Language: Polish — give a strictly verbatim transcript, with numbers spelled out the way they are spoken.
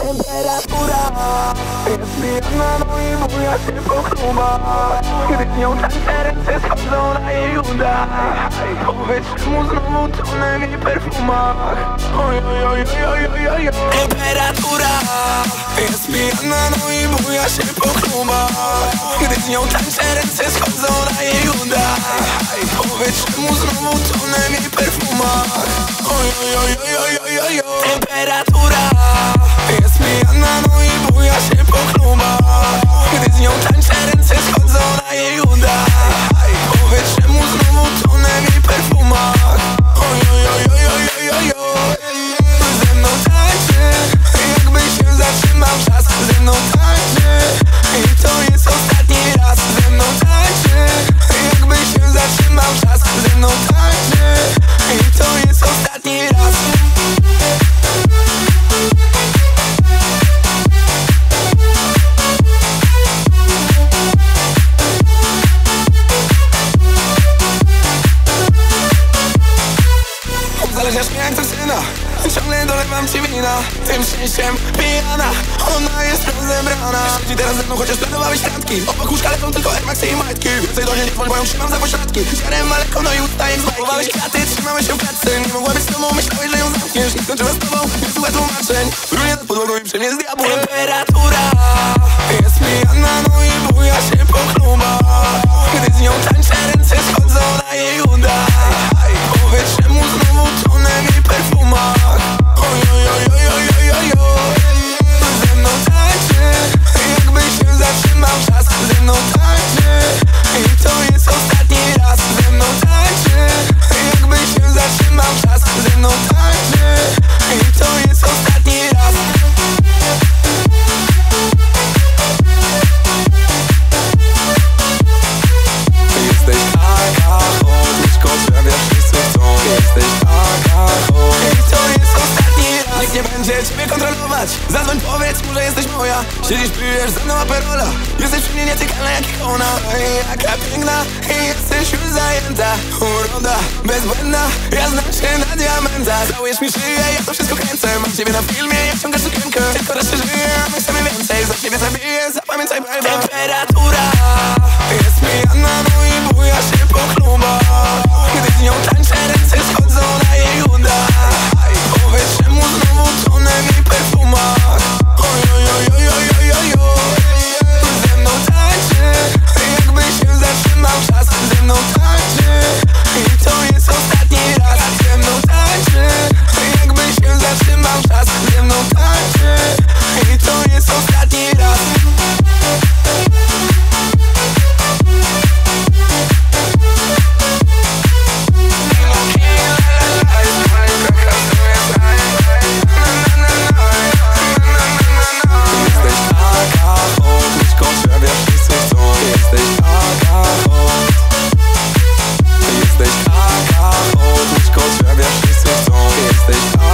Temperatura jest pijana, no i buja się po klubach. Gdy z nią tańczę, ręce schodzą na jej udach. Powiedz czemu znowu tonę w jej perfumach. Oj, oj, oj, oj, oj, oj, oj. Temperatura jest pijana, no i buja się po klubach. Gdy z nią tańczę, ręce schodzą na jej udach. Powiedz czemu znowu tonę w jej perfumach. Oj, oj, oj, oj, oj, oj, oj. Temperatura jest pijana, no i buja się po klubach. Gdy z nią tańczę, ręce schodzą na jej udach. Powiedz czemu znowu tonę w jej perfumach. Oj, oj, oj, oj, oj, oj, oj. Ze mną tańczy, jakby się zatrzymał czas. Ze mną tańczy i to jest ostatni raz. Ze mną tańczy, jakby się zatrzymał czas. Ze mną tańczy i to jest ostatni raz. Uzależniasz mnie jak toksyna, ciągle dolewam ci wina. Tym szczęściem pijana, ona jest rozebrana. Siedzi teraz ze mną, chociaż planowałeś randki. Obok łóżka lecą tylko Air Maxy i majtki. Więcej do niej nie dzwoń, bo ją trzymam za pośladki. Ziarem maleko, no i usta jak z bajki. Chowałeś kraty, trzymałeś się w klatce. Nie mogła być z tobą, myślałeś, że ją zamkniesz. I skończyła z tobą, nie słuchaj tłumaczeń. Runie nad podłogą i przy mnie z diabłem. Temperatura jest pijana, no i buja się po klubach. Gdy z nią tańczę, ręce schodzą na jej udach. Powiedz czemu znowu tonę w jej perfumach. Oj, oj, oj, oj, oj, oj, oj, oj. Ze mną tańczy, jakby się zatrzymał czas. Ze mną tańczy i to jest ostatni raz. Ze mną tańczy, jakby się zatrzymał czas. Ze mną tańczy i to jest ostatni raz. Jesteś taka hot, łyżką sprawiasz, wszyscy chcą. Jesteś taka hot i to jest ostatni raz. Nikt nie będzie ciebie kontrolować. Zadzwoń, powiedz mu, że jesteś moja. Siedzisz, pijesz ze mną aperola. Jesteś przy mnie nietykalna jak ikona. Ej, jaka piękna i jesteś już zajęta. Uroda bezbłędna, ja znam się na diamenta. Całujesz mi szyję, ja to wszystko kręcę. Mam ciebie na filmie, jak ciągasz sukienkę. Tylko raz się żyję, a my chcemy więcej. Za ciebie zabiję, zapamiętaj baby. Temperatura jest pijana, no i buja się po klubach. Gdy z nią tańczę, ręce schodzą na jej udach. Powiedz czemu znowu tonę w jej perfumach. Oj, oj, oj, oj, oj, oj, oj, oj. Ze mną tańczy, jakby się zatrzymał czas. Ze mną tańczy i to jest ostatni raz. Ze mną tańczy, jakby się zatrzymał czas. Ze mną tańczy i to jest ostatni raz. Jesteś taka hot, łyżką trzewiasz, wszyscy chcą. Jesteś taka